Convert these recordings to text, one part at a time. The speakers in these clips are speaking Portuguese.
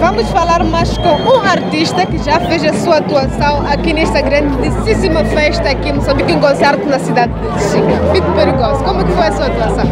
vamos falar mais com um artista que já fez a sua atuação aqui nesta grandíssima festa aqui em Moçambique, em concerto na cidade de Lixinga. Fico perigoso. Como que foi a sua atuação?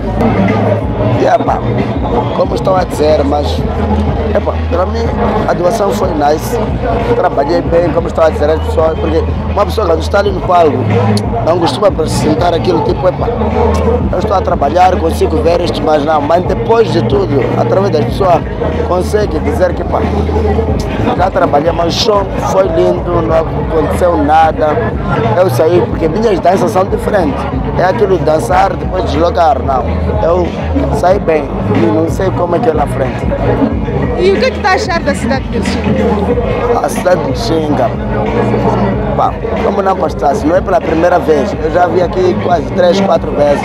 Como estão a dizer, mas para mim a atuação foi nice. Trabalhei bem, como estão a dizer as pessoas, porque uma pessoa quando está ali no palco não costuma apresentar aquilo tipo, eu estou a trabalhar, consigo ver isto, mas não, mas depois de tudo, através das pessoas, consegue dizer que já trabalhei, mas o show foi lindo, não aconteceu nada. Eu saí, porque minhas danças são diferentes. É aquilo de dançar, depois deslocar, não. Eu saí bem e não sei como é que é lá frente. E o que está a achar da cidade de Lixinga? A cidade de Lixinga, como não gostasse, não é pela primeira vez. Eu já vi aqui quase 3, 4 vezes.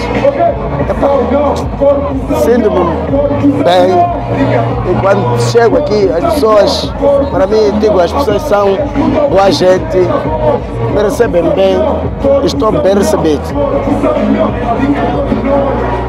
Sinto-me bem. E quando chego aqui, as pessoas, para mim, digo, as pessoas são boa gente, me recebem bem, estou bem recebido.